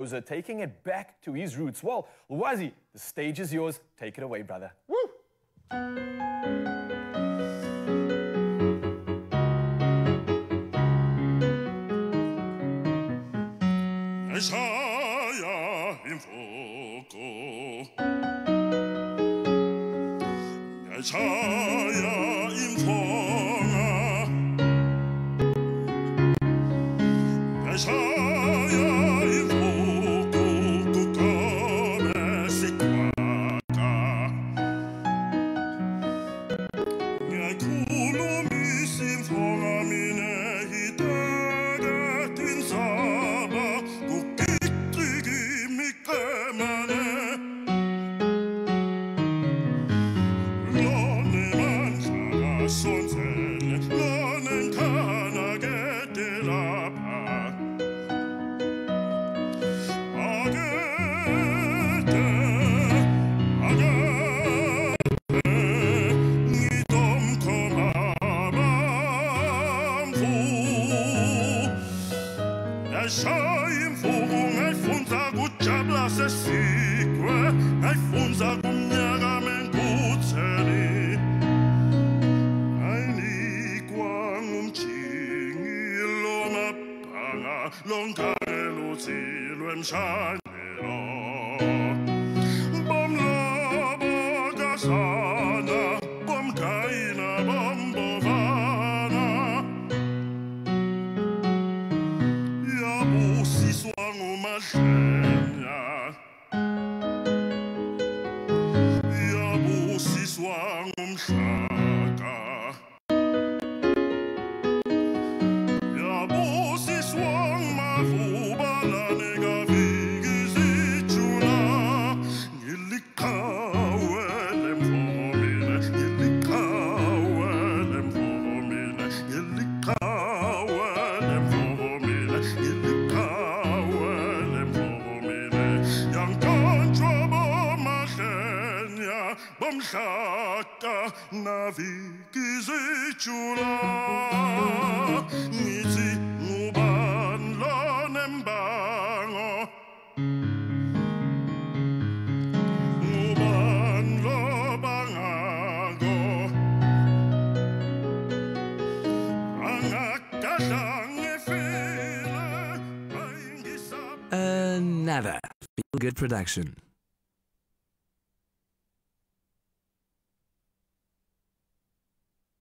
taking it back to his roots. Well, Lwazi, the stage is yours. Take it away, brother. Woo! NGIYAYISHAYA INDVUKU NGIYAYISHAYA INDVUKU NGIYAYISHAYA INDVUKU Gamedze ngiyakhulumisa imfonga mina hidaka tinzaba kugicika imiqemane lone mandla kasonzele lone nkhana kede lapha Ngiyashaya imvubu ngayifunza kujabula sesikwe ngayifunza kumnyaka mengutheni ayinikwa ngumjingi lo mabhanga longalo uthilwe emshadelo bomlobo kasana bomkhayina bombovana yabusiswa ngumadlenya yabusiswa ngumhlaka yabusiswa ngumavubalane kaviki zijula ngiliqhawe lemvomile ngiliqhawe lemvomile ngiliqhawe lemvomile ngiliqhawe lemvomile yankonjwa bomadlenya bomhlaka naviki zijula ngithi ngubani lonembango ngubani lobangako angagadla ngifile ayingisaba Another feel-good production.